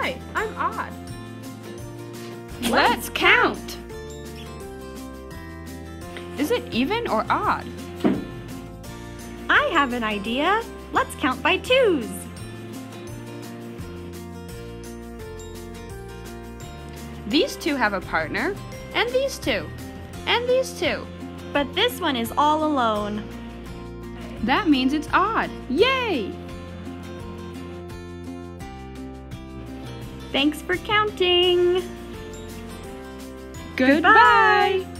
Hi, I'm odd. Let's count! Is it even or odd? I have an idea. Let's count by twos. These two have a partner, and these two, and these two. But this one is all alone. That means it's odd. Yay! Thanks for counting. Goodbye!